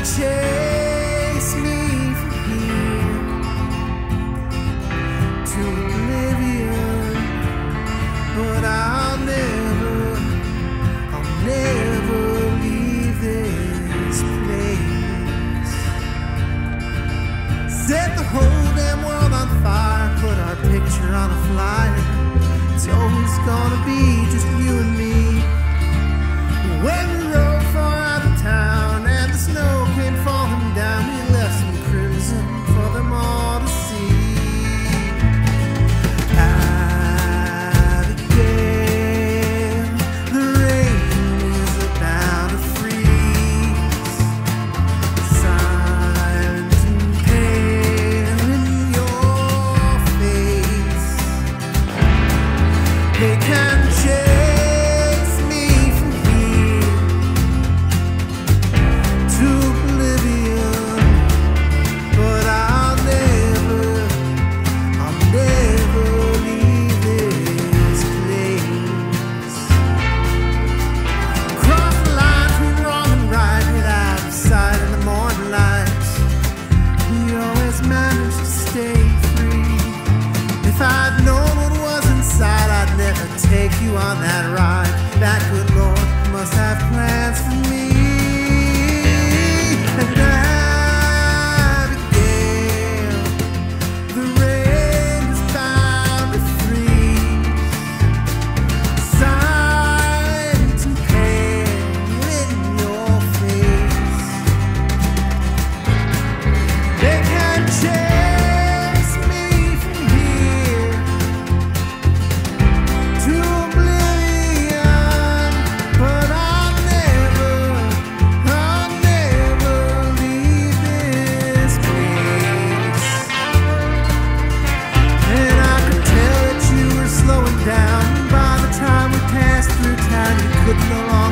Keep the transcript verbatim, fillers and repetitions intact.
chase me from here to oblivion, but I'll never, I'll never leave this place. Set the whole damn world on fire, put our picture on a flyer. It's always gonna be just you and me. When we rode far out of town and the snow came falling down, we left some crimson for them all to see. Abigail, the rain is about to freeze. Silent and pale in your face, they can chase me from here to oblivion, but I'll never, I'll never leave this place. Cross the line between wrong and right, get out of sight in the morning lights. We always manage to stay free. If I'd known what was inside, I'd never take you on that ride. That good Lord must have plans for me. And Abigail, the rain is bound to freeze. Silent and pale in your face, they can't chase me from here to oblivion, but I'll never, I'll never leave this place. And I could tell that you were slowing down. By the time we passed through town, you could no longer